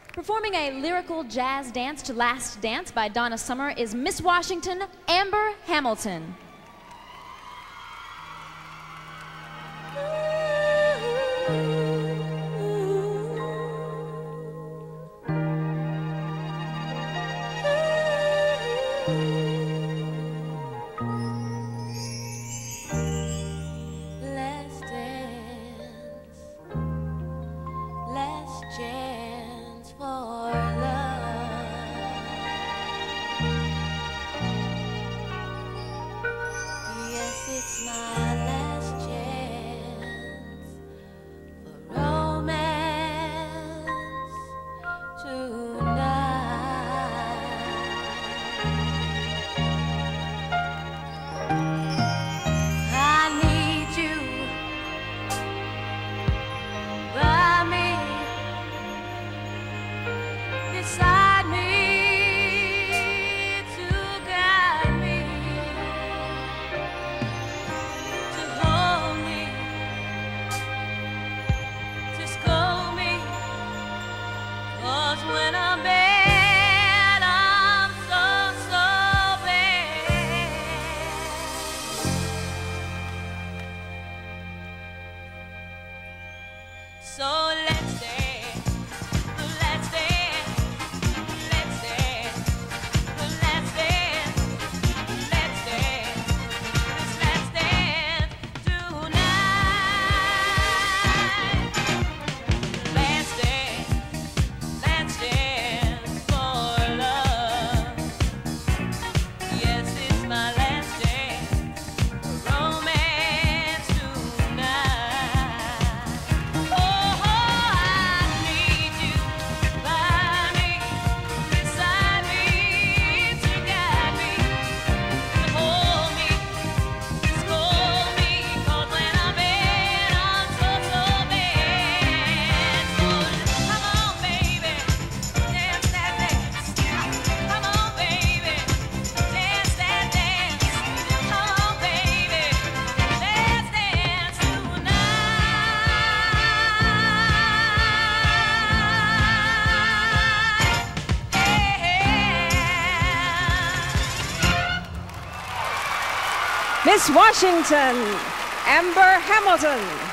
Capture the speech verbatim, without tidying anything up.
Performing a lyrical jazz dance to Last Dance by Donna Summer is Miss Washington, Amber Hamilton. Let's dance, let's chance for love. Yes, it's my last chance for romance tonight. I need you by me, beside me, to guide me, to hold me, to scold me. 'Cause when I'm bad, I'm so, so bad. So let's dance, let's dance, let's dance, let's dance, let's dance, let's dance tonight. Let's dance, let's dance for love. Yes, it's my last dance for romance tonight. Oh, I need you by me, beside me, to guide me, to hold me, to scold me. 'Cause when I'm bad, I'm so, so bad. So come on, baby, dance that dance. Come on, baby, dance that dance. Come on, baby, let's dance tonight. Yeah. Miss Washington, Amber Hamilton.